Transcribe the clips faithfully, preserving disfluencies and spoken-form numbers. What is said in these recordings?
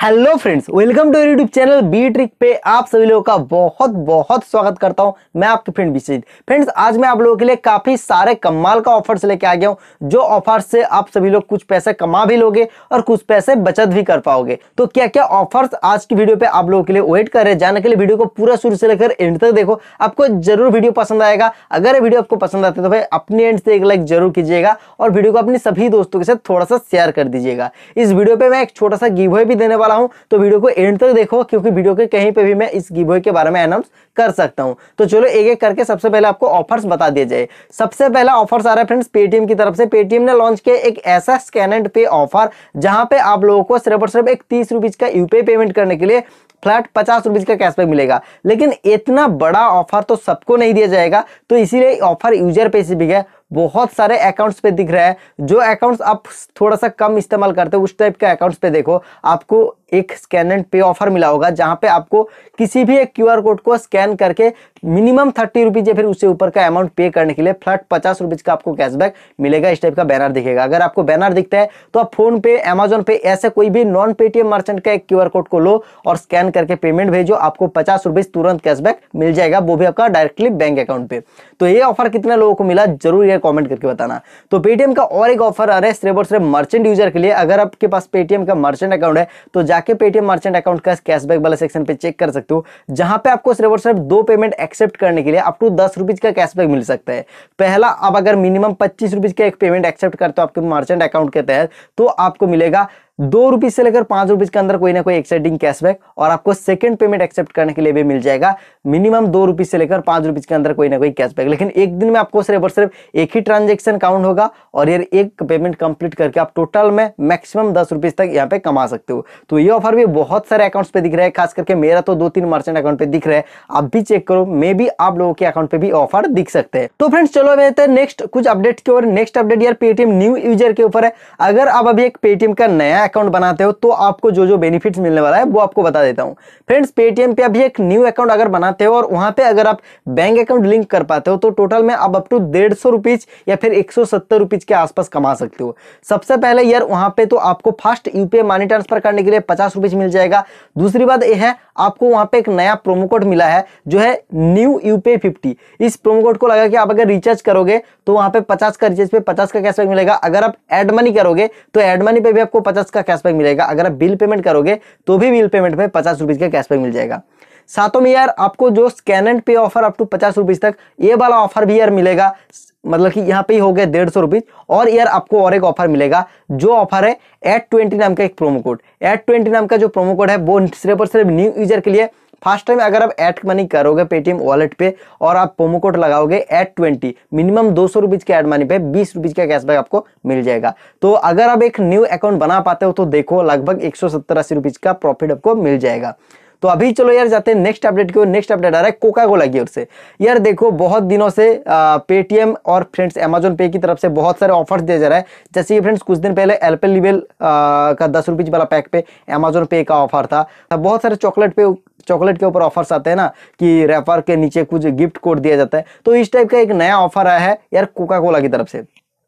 Hello friends, welcome to YouTube channel B trick पे आप सभी लोगों का बहुत बहुत स्वागत करता हूं। मैं आपके फ्रेंड विश्वजीत। फ्रेंड्स, आज मैं आप लोगों के लिए काफी सारे कमाल का ऑफर्स लेके आ गया हूं, जो ऑफर से आप सभी लोग कुछ पैसे कमा भी लोगे और कुछ पैसे बचत भी कर पाओगे। तो क्या क्या ऑफर्स आज की वीडियो पे आप लोगों के लिए वेट कर रहे हैं, जाने के लिए वीडियो को पूरा शुरू से लेकर एंड तक देखो। आपको जरूर वीडियो पसंद आएगा। अगर ये वीडियो आपको पसंद आती है तो भाई अपने एंड से एक लाइक जरूर कीजिएगा और वीडियो को अपने सभी दोस्तों के साथ थोड़ा सा शेयर कर दीजिएगा। इस वीडियो पे मैं एक छोटा सा गिव अवे भी देने वाला हूं, तो वीडियो को एंड तक देखो, क्योंकि वीडियो के कहीं पे भी मैं इस गिव अवे के बारे में अनाउंस कर सकता हूं। तो चलो एक एक करके सबसे पहले आपको ऑफर्स बता दिए जाए। सबसे पहला ऑफर्स आ रहा है फ्रेंड्स पेटीएम की तरफ से। पेटीएम ने लॉन्च किया एक ऐसा स्कैन एंड पे ऑफर, जहां पे आप लोगों को सिर्फ और सिर्फ एक तीस रुपीज का यूपीआई पेमेंट करने के लिए फ्लैट पचास रुपीज का कैशबैक मिलेगा। लेकिन इतना बड़ा ऑफर तो सबको नहीं दिया जाएगा, तो इसीलिए ऑफर यूजर स्पेसिफिक है। बहुत सारे अकाउंट्स पे दिख रहा है। जो अकाउंट्स आप थोड़ा सा कम इस्तेमाल करते हो उस टाइप के अकाउंट्स पे देखो, आपको एक स्कैन एंड पे ऑफर मिला होगा, जहां पे आपको किसी भी एक क्यूआर कोड को स्कैन करके मिनिमम थर्टी रुपीज या फिर उससे ऊपर का अमाउंट पे करने के लिए फ्लैट पचास रुपीज का आपको कैशबैक मिलेगा। इस टाइप का बैनर दिखेगा। अगर आपको बैनर दिखता है तो आप फोन पे, अमेजोन पे, ऐसे कोई भी नॉन पेटीएम मर्चेंट का एक क्यूआर कोड को लो और स्कैन करके पेमेंट भेजो, आपको पचास रुपीज तुरंत कैशबैक मिल जाएगा, वो भी आपका डायरेक्टली बैंक अकाउंट पे। तो ये ऑफर कितने लोगों को मिला जरूर ये कॉमेंट करके बताना। तो पेटीएम का और एक ऑफर आ रहा है सिर्फ और सिर्फ मर्चेंट यूजर के लिए। अगर आपके पास पेटीएम का मर्चेंट अकाउंट है तो जाके पेटीएम मर्चेंट अकाउंट का कैशबैक वाले सेक्शन पे चेक कर सकते हो, जहां पे आपको सिर्फ और सिर्फ दो पेमेंट एक्सेप्ट करने के लिए अप टू दस रुपीज का कैशबैक मिल सकता है। पहला, अब अगर मिनिमम पच्चीस रुपीज का एक पेमेंट एक्सेप्ट करते हो आपके मर्चेंट अकाउंट के तहत, तो आपको मिलेगा दो रुपीज से लेकर पांच रुपीज के अंदर कोई ना कोई एक्साइटिंग कैशबैक। और आपको सेकंड पेमेंट एक्सेप्ट करने के लिए भी मिल जाएगा मिनिमम दो रुपीज से लेकर पांच रुपीज के अंदर कोई ना कोई कैशबैक। लेकिन एक दिन में आपको सिर्फ और सिर्फ एक ही ट्रांजेक्शन काउंट होगा और ये एक पेमेंट कंप्लीट करके आप टोटल में मैक्सिमम दस रुपीज तक यहाँ पे कमा सकते हो। तो ये ऑफर भी बहुत सारे अकाउंट्स पे दिख रहा है, खास करके मेरा तो दो तीन मर्चेंट अकाउंट पे दिख रहा है। आप भी चेक करो, मे बी आप लोगों के अकाउंट पे भी ऑफर दिख सकते हैं। तो फ्रेंड्स चलो बेहतर नेक्स्ट कुछ अपडेट की ओर। नेक्स्ट अपडेट यार पेटीएम न्यू यूजर के ऊपर है। अगर आप अभी एक पेटीएम का नया अकाउंट बनाते हो तो आपको जो जो बेनिफिट्स मिलने वाला है वो आपको बता देता हूं। फ्रेंड्स, पेटीएम पे अभी एक न्यू अकाउंट अगर बनाते हो और वहां पे अगर आप बैंक अकाउंट लिंक कर पाते हो तो टोटल में आप अप टू डेढ़ सौ रुपीज या फिर एक सौ सत्तर रुपीज के आसपास कमा सकते हो। सबसे पहले यार वहां पे तो आपको फास्ट यूपीआई मनी ट्रांसफर करने के लिए पचास रुपीज मिल जाएगा। दूसरी बात यह है, आपको वहां पे एक नया प्रोमो कोड मिला है जो है न्यू यूपीआई फिफ्टी। इस प्रोमो कोड को लगा के आप अगर रिचार्ज करोगे तो वहां पे पचास का रिचार्ज पे पचास का कैशबैक मिलेगा। अगर आप एड मनी करोगे तो एड मनी पे भी आपको पचास का कैशबैक मिलेगा। अगर आप बिल पेमेंट करोगे तो भी बिल पेमेंट पे पचास रुपीज का कैशबैक मिल जाएगा। साथों में यार आपको जो scan and pay offer up to पचास रुपीज तक, ये वाला ऑफर भी यार मिलेगा। मतलब कि यहाँ पे ही हो गया डेढ़ सौ रुपीज। और यार आपको और एक ऑफर मिलेगा, जो ऑफर है एट ट्वेंटी नाम का एक प्रोमो कोड। एट ट्वेंटी नाम का जो प्रोमो कोड है वो सिर्फ और सिर्फ न्यू यूजर के लिए। फर्स्ट टाइम अगर आप एड मनी करोगे पेटीएम वॉलेट पे और आप प्रोमो कोड लगाओगे एट ट्वेंटी, मिनिमम दो सौ रुपीज के एड मनी पे बीस रुपीज का कैशबैक आपको मिल जाएगा। तो अगर आप एक न्यू अकाउंट बना पाते हो तो देखो लगभग एक सौ सत्तर अस्सी रुपीज का प्रॉफिट आपको मिल जाएगा। तो अभी चलो यार जाते हैं नेक्स्ट अपडेट की ओर। नेक्स्ट अपडेट आ रहा है कोका कोला की ओर से। यार देखो, बहुत दिनों से पेटीएम और फ्रेंड्स अमेजोन पे की तरफ से बहुत सारे ऑफर्स दिया जा रहा है। जैसे कि फ्रेंड्स कुछ दिन पहले एल्पेनलीबे का दस रुपीज वाला पैक पे अमेजोन पे का ऑफर था। बहुत सारे चॉकलेट पे चॉकलेट के ऊपर ऑफर्स आते हैं ना, कि रैपर के नीचे कुछ गिफ्ट कोड दिया जाता है। तो इस टाइप का एक नया ऑफर आया है यार कोका कोला की तरफ से।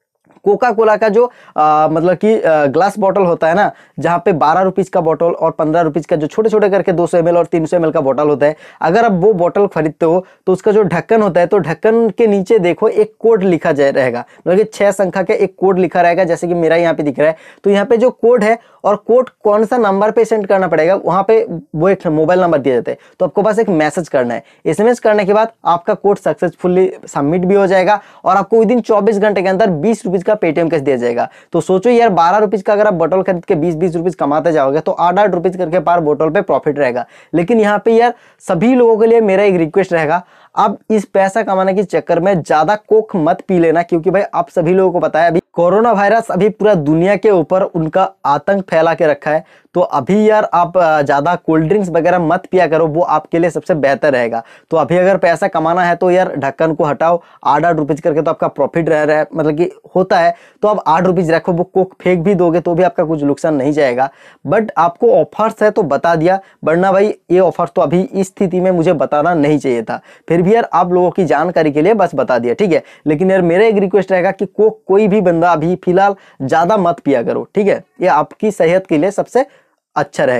कोका कोला का जो आ, मतलब कि ग्लास बॉटल होता है ना, जहाँ पे बारह रुपीज का बॉटल और पंद्रह रुपीज का जो छोटे छोटे करके दो सौ एम एल और तीन सौ एम एल का बॉटल होता है, अगर आप वो बॉटल खरीदते हो तो उसका जो ढक्कन होता है, तो ढक्कन के नीचे देखो एक कोड लिखा जाए रहेगा, मतलब कि छह संख्या का एक कोड लिखा रहेगा, जैसे कि मेरा यहाँ पे दिख रहा है। तो यहाँ पे जो कोड है और कोड कौन सा नंबर पे सेंड करना पड़ेगा, वहां पे वो एक मोबाइल नंबर दिया जाता है। तो आपको पास एक मैसेज करना है। एसएमएस करने के बाद आपका कोड सक्सेसफुली सबमिट भी हो जाएगा और आपको विद इन चौबीस घंटे के अंदर बीस रुपीज का पेटीएम कैश दिया जाएगा। तो सोचो यार, बारह रुपीज का अगर आप बोतल खरीद के बीस बीस रुपीज कमाते जाओगे तो आठ आठ रुपीज करके पर बोतल पे प्रॉफिट रहेगा। लेकिन यहाँ पे यार सभी लोगों के लिए मेरा एक रिक्वेस्ट रहेगा, आप इस पैसा कमाने के चक्कर में ज्यादा कोक मत पी लेना, क्योंकि भाई आप सभी लोगों को पता है अभी कोरोना वायरस अभी पूरा दुनिया के ऊपर उनका आतंक फैला के रखा है। तो अभी यार आप ज्यादा कोल्ड ड्रिंक्स वगैरह मत पिया करो, वो आपके लिए सबसे बेहतर रहेगा। तो अभी अगर पैसा कमाना है तो यार ढक्कन को हटाओ, आठ आठ रुपीज करके तो आपका प्रॉफिट रह रहा है, मतलब कि होता है। तो आप आठ रुपीज रखो, वो कोक फेंक भी दोगे तो भी आपका कुछ नुकसान नहीं जाएगा। बट आपको ऑफर्स है तो बता दिया, वरना भाई ये ऑफर तो अभी इस स्थिति में मुझे बताना नहीं चाहिए था। फिर भी यार आप लोगों की जानकारी के लिए बस बता दिया, ठीक है। लेकिन यार मेरा एक रिक्वेस्ट रहेगा कि कोक कोई भी बंदा अभी फिलहाल ज्यादा मत पिया करो, ठीक है। ये आपकी सेहत के लिए सबसे अच्छा रहेगा।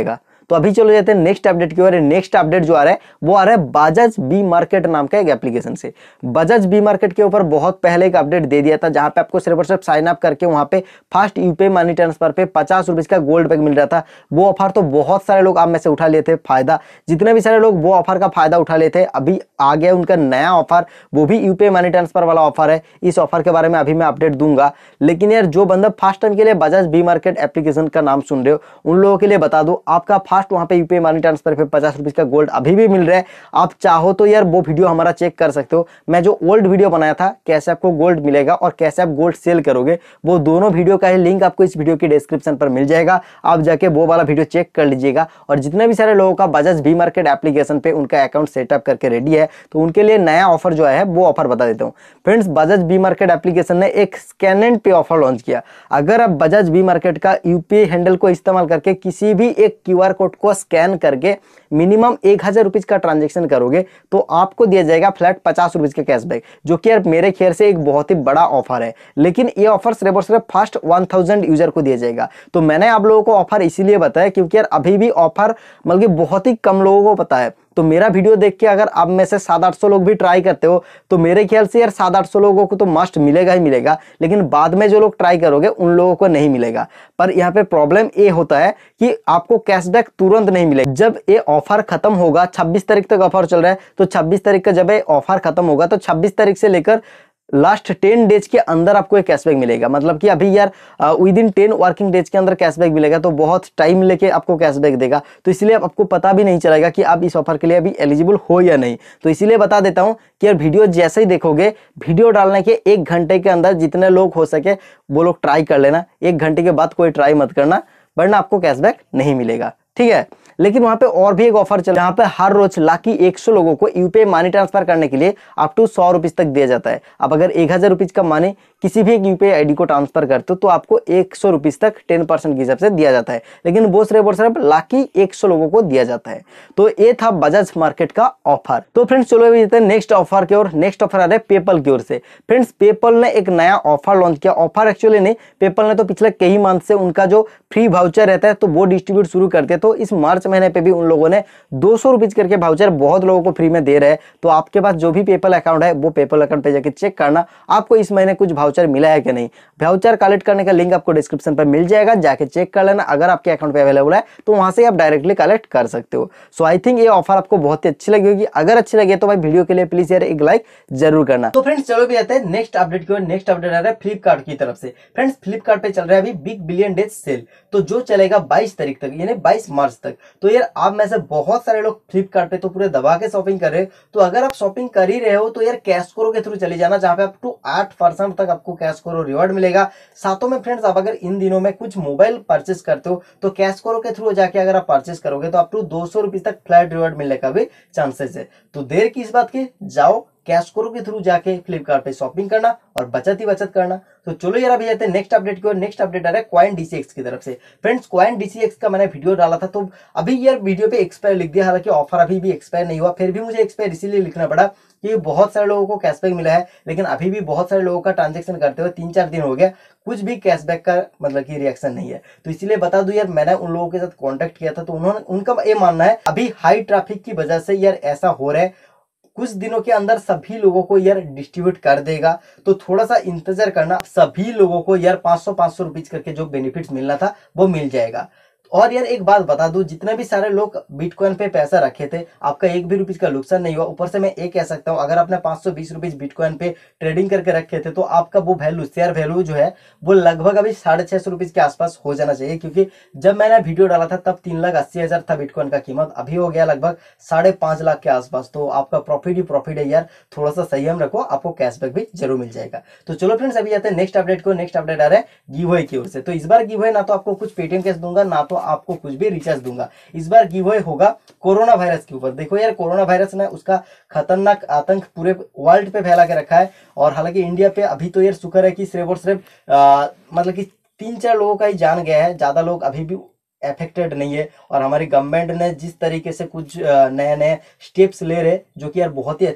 तो अभी चलो जाते हैं नेक्स्ट अपडेट की ओर। नेक्स्ट अपडेट जो आ रहा है वो आ रहा है बजाज बी मार्केट नाम का एक एप्लीकेशन से। बजाज बी मार्केट के ऊपर बहुत पहले एक अपडेट दे दिया था, जहां पे आपको सिर्फ और सिर्फ साइन अप करके वहां पे फास्ट यूपीआई मनी ट्रांसफर पे पचास रुपए का गोल्ड बैग मिल रहा था। वो ऑफर तो बहुत सारे लोग आप में से उठा लिए थे फायदा। जितने भी सारे लोग वो ऑफर का फायदा उठा लिए थे, अभी आ गया उनका नया ऑफर, वो भी यूपीआई मनी ट्रांसफर वाला ऑफर है। इस ऑफर के बारे में अभी मैं अपडेट दूंगा। लेकिन यार जो बंदा फर्स्ट टाइम के लिए बजाज बी मार्केट एप्लीकेशन का नाम सुन रहे हो, उन लोगों के लिए बता दो, आपका फास्ट वहां पे यूपीआई मनी ट्रांसफर पे पचास रुपए का गोल्ड अभी भी मिल रहा है। आप चाहो तो यार वो वीडियो हमारा चेक कर सकते हो। मैं जो ओल्ड वीडियो बनाया था कैसे आपको गोल्ड मिलेगा और कैसे आप गोल्ड सेल करोगे, वो दोनों वीडियो का ही लिंक आपको इस वीडियो की डिस्क्रिप्शन पर मिल जाएगा। आप जाके वो वाला वीडियो चेक कर लीजिएगा। और जितने भी सारे लोगों का बजाज बी मार्केट एप्लीकेशन पे उनका अकाउंट सेटअप करके रेडी है, तो उनके लिए नया ऑफर जो है वो ऑफर बता देता हूं। Friends, Bajaj B market application ने एक scan and pay offer launch किया। अगर आप बजाज बी मार्केट का यूपीआई हैंडल को इस्तेमाल करके किसी भी एक क्यूआर कोड को स्कैन करके मिनिमम एक हजार रुपीज का ट्रांजेक्शन करोगे, तो आपको दिया जाएगा फ्लैट पचास रुपीज का कैशबैक, जो कि यार मेरे ख्याल से एक बहुत ही बड़ा ऑफर है। लेकिन ये ऑफर सिर्फ और सिर्फ फर्स्ट वन थाउजेंड यूजर को दिया जाएगा। तो मैंने आप लोगों को ऑफर इसीलिए बताया क्योंकि यार अभी भी ऑफर मतलब कि बहुत ही कम लोगों को पता है। तो मेरा वीडियो देख के अगर आप में से सात आठ सौ लोग भी ट्राई करते हो, तो मेरे ख्याल से यार सात आठ सौ लोगों को तो मस्ट मिलेगा ही मिलेगा। लेकिन बाद में जो लोग ट्राई करोगे उन लोगों को नहीं मिलेगा। पर यहाँ पे प्रॉब्लम ये होता है कि आपको कैशबैक तुरंत नहीं मिलेगा। जब ये ऑफर खत्म होगा, छब्बीस तारीख तक ऑफर चल रहा है, तो छब्बीस तारीख का जब ये ऑफर खत्म होगा तो छब्बीस तारीख से लेकर लास्ट टेन डेज के अंदर आपको एक कैशबैक मिलेगा। मतलब कि अभी यार within ten working days के अंदर कैशबैक मिलेगा, तो बहुत टाइम लेके आपको कैशबैक देगा। तो इसलिए आपको पता भी नहीं चलेगा कि आप इस ऑफर के लिए अभी एलिजिबल हो या नहीं। तो इसीलिए बता देता हूं कि यार वीडियो जैसे ही देखोगे, वीडियो डालने के एक घंटे के अंदर जितने लोग हो सके वो लोग ट्राई कर लेना। एक घंटे के बाद कोई ट्राई मत करना, वरना आपको कैशबैक नहीं मिलेगा, ठीक है। लेकिन वहां पे और भी एक ऑफर चल, जहां पे हर रोज लाखी सौ लोगों को यूपीआई मनी ट्रांसफर करने के लिए अप टू सौ रुपीज तक दिया जाता है। अब अगर एक हजार रुपीज का मनी किसी भी एक यूपीआई आईडी को ट्रांसफर करते हो, तो आपको एक सौ रुपीज तक टेन परसेंट के हिसाब से दिया जाता है। लेकिन वो सिर्फ और सिर्फ लाखी सौ लोगों को दिया जाता है। तो ये था बजाज मार्केट का ऑफर। तो फ्रेंड्स चलो अभी नेक्स्ट ऑफर की ओर। नेक्स्ट ऑफर आ रहा है पेपल की ओर से। फ्रेंड्स, पेपल ने एक नया ऑफर लॉन्च किया। ऑफर एक्चुअली नहीं, पेपल ने तो पिछले कई मंथ से उनका जो फ्री वाउचर रहता है तो वो डिस्ट्रीब्यूट शुरू करते। तो इस मार्च महीने पे भी उन लोगों ने दो सौ रुपीज करके वाउचर बहुत लोगों को फ्री में दे रहे हैं। तो आपके पास जो भी पेपल अकाउंट है वो पेपल अकाउंट पे जाके चेक करना आपको इस महीने कुछ वाउचर मिला है कि नहीं। वाउचर कलेक्ट करने का लिंक आपको डिस्क्रिप्शन पर मिल जाएगा, जाके चेक कर लेना। अगर आपके अकाउंट पे अवेलेबल है तो वहां से आप डायरेक्टली कलेक्ट कर सकते हो। सो आई थिंक ये ऑफर आपको बहुत ही अच्छी लगी होगी। अगर अच्छी लगे तो भाई वीडियो के लिए प्लीज यार एक लाइक जरूर करना। तो फ्रेंड्स चलो भी आते हैं नेक्स्ट अपडेट की ओर। नेक्स्ट अपडेट आ रहा है फ्लिपकार्ट की तरफ से। फ्रेंड्स, फ्लिपकार्ट पे चल रहा है अभी बिग बिलियन डेज सेल, तो जो चलेगा बाईस तारीख तक, यानी बाईस मार्च तक। तो यार आप में से बहुत सारे लोग फ्लिपकार्ट पे तो पूरे दबा के शॉपिंग कर रहे हो। तो अगर आप शॉपिंग कर ही रहे हो तो यार कैश करो के थ्रू चले जाना, जहां पे अप टू आठ परसेंट तक आपको कैश करो रिवॉर्ड मिलेगा। साथों में फ्रेंड्स, आप अगर इन दिनों में कुछ मोबाइल परचेस करते हो तो कैश करो के थ्रू जाके अगर आप परचेस करोगे तो अप टू दो सौ रुपीज तक फ्लैट रिवॉर्ड मिलने का भी चांसेस है। तो देर किस बात की, जाओ कैश करो के थ्रू जाके फ्लिपकार्ट पे शॉपिंग करना और बचत ही बचत करना। तो चलो यार अभी जाते हैं नेक्स्ट अपडेट की ओर। नेक्स्ट अपडेट आ रहा है कॉइन डीसीएक्स की तरफ से। फ्रेंड्स, कॉइन डीसीएक्स का मैंने वीडियो डाला था, तो अभी यार वीडियो पे एक्सपायर लिख दिया। हालांकि ऑफर अभी भी एक्सपायर नहीं हुआ, फिर भी मुझे एक्सपायर इसीलिए लिखना पड़ा कि बहुत सारे लोगों को कैशबैक मिला है, लेकिन अभी भी बहुत सारे लोगों का ट्रांजेक्शन करते हुए तीन चार दिन हो गया, कुछ भी कैशबैक का मतलब कि रिएक्शन नहीं है। तो इसीलिए बता दूं यार, मैंने उन लोगों के साथ कांटेक्ट किया था, तो उन्होंने उनका ये मानना है अभी हाई ट्रैफिक की वजह से यार ऐसा हो रहा है, कुछ दिनों के अंदर सभी लोगों को यार डिस्ट्रीब्यूट कर देगा। तो थोड़ा सा इंतजार करना, सभी लोगों को यार पांच सौ पांच सौ रुपीज करके जो बेनिफिट्स मिलना था वो मिल जाएगा। और यार एक बात बता दूं, जितने भी सारे लोग बिटकॉइन पे पैसा रखे थे, आपका एक भी रुपीज का नुकसान नहीं हुआ। ऊपर से मैं ये कह सकता हूं, अगर आपने पांच सौ बीस रुपीज बिटकॉइन पे ट्रेडिंग करके रखे थे तो आपका वो वैल्यू, शेयर वैल्यू जो है वो लगभग अभी साढ़े छह सौ रुपीज के आसपास हो जाना चाहिए। क्योंकि जब मैंने वीडियो डाला था तब तीन लाख अस्सी हजार था बिटकॉइन का कीमत, अभी हो गया लगभग साढ़े पांच लाख के आसपास। तो आपका प्रॉफिट ही प्रॉफिट है यार, थोड़ा सा संयम रखो, आपको कैशबैक भी जरूर मिल जाएगा। तो चलो फ्रेंड्स अभी आते हैं नेक्स्ट अपडेट को। नेक्स्ट अपडेट आ रहा है गिवअवे की ओर से। तो इस बार गिवअवे ना तो आपको कुछ पेटीएम कैश दूंगा, ना तो आपको कुछ भी रिचार्ज दूंगा। इस बार गिवअवे होगा कोरोना वायरस के ऊपर। देखो यार, कोरोना वायरस ने उसका खतरनाक आतंक पूरे वर्ल्ड पे फैला के रखा है। और हालांकि इंडिया पे अभी तो यार शुक्र है कि सिर्फ और सिर्फ मतलब कि तीन चार लोगों का ही जान गया है, ज्यादा लोग अभी भी अफेक्टेड नहीं है। और हमारी गवर्नमेंट ने जिस तरीके से कुछ नए नए स्टेप्स ले रहे, जो कि यार बहुत ही अच्छा है।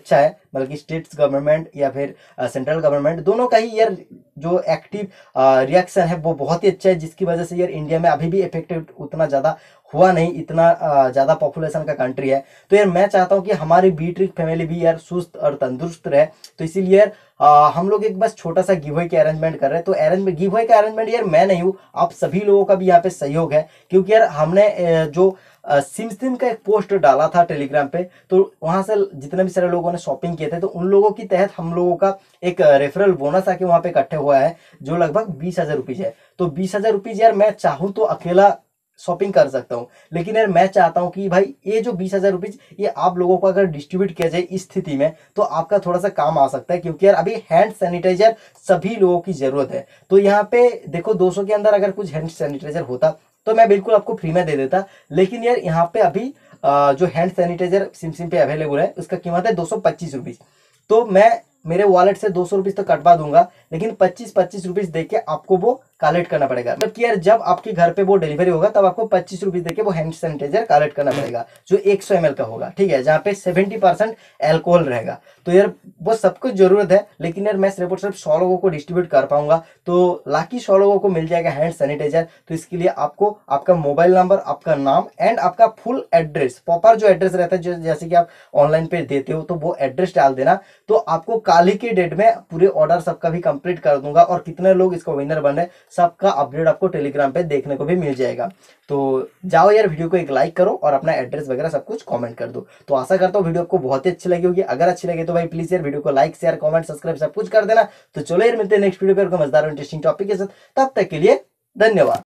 मतलब कि स्टेट्स गवर्नमेंट या फिर सेंट्रल गवर्नमेंट, दोनों का ही यार जो एक्टिव रिएक्शन है वो बहुत ही अच्छा है, जिसकी वजह से यार इंडिया में अभी भी इफेक्टेड उतना ज़्यादा हुआ नहीं, इतना ज़्यादा पॉपुलेशन का कंट्री है। तो यार मैं चाहता हूँ कि हमारी बी ट्रिक फैमिली भी यार सुस्त और तंदुरुस्त रहे। तो इसीलिए यार आ, हम लोग एक बस छोटा सा गिव अवे के अरेंजमेंट कर रहे हैं। तो अरेंज गिव अवे का अरेंजमेंट यार मैं नहीं हूँ, आप सभी लोगों का भी यहाँ पे सहयोग है, क्योंकि यार हमने जो सिम सिम का एक पोस्ट डाला था टेलीग्राम पे, तो वहां से जितने भी सारे लोगों ने शॉपिंग किए थे, तो उन लोगों की तहत हम लोगों का एक रेफरल बोनस आके वहां पे इकट्ठे हुआ है, जो लगभग बीस हजार रुपीज है। तो बीस हजार रुपीज यार मैं चाहूँ तो अकेला शॉपिंग कर सकता हूँ, लेकिन यार मैं चाहता हूँ कि भाई ये जो बीस हजार रुपीज ये आप लोगों को अगर डिस्ट्रीब्यूट किया जाए इस स्थिति में, तो आपका थोड़ा सा काम आ सकता है, क्योंकि यार अभी हैंड सैनिटाइजर सभी लोगों की जरूरत है। तो यहाँ पे देखो दो सौ के अंदर अगर कुछ हैंड सैनिटाइजर होता तो मैं बिल्कुल आपको फ्री में दे देता, लेकिन यार यहाँ पे अभी आ, जो हैंड सैनिटाइजर सिम सिम पे अवेलेबल है उसका कीमत है दो सौ पच्चीस रुपीज। तो मैं मेरे वॉलेट से दो सौ रुपीज तो कटवा दूंगा, लेकिन पच्चीस पच्चीस रुपीज देके आपको वो कलेक्ट करना पड़ेगा। मतलब कि यार जब आपके घर पे वो डिलीवरी होगा तब आपको पच्चीस रुपीज देके वो हैंड सैनिटाइजर कलेक्ट करना पड़ेगा, जो एक सौ एम एल का होगा, ठीक है, जहाँ पे सेवेंटी परसेंट एल्कोहल रहेगा। तो यार वो सबको जरूरत है, लेकिन यार मैं सिर्फ और सिर्फ सौ लोगों को डिस्ट्रीब्यूट कर पाऊंगा, तो लाकी सौ लोगों को मिल जाएगा हैंड सैनिटाइजर। तो इसके लिए आपको आपका मोबाइल नंबर, आपका नाम एंड आपका फुल एड्रेस, प्रॉपर जो एड्रेस रहता है, जो जैसे कि आप ऑनलाइन पे देते हो, तो वो एड्रेस डाल देना। तो आपको कल ही के डेट में पूरे ऑर्डर सबका भी कंप्लीट कर दूंगा, और कितने लोग इसका विनर बन रहे सबका अपडेट आपको टेलीग्राम पे देखने को भी मिल जाएगा। तो जाओ यार वीडियो को एक लाइक करो और अपना एड्रेस वगैरह सब कुछ कमेंट कर दो। तो आशा करता हूँ वीडियो आपको बहुत ही अच्छी लगी होगी। अगर अच्छी लगे तो भाई प्लीज यार वीडियो को लाइक शेयर कमेंट सब्सक्राइब सब कुछ कर देना। तो चलो यार मिलते हैं नेक्स्ट वीडियो पर मजेदार इंटरेस्टिंग टॉपिक के साथ, तब तक के लिए धन्यवाद।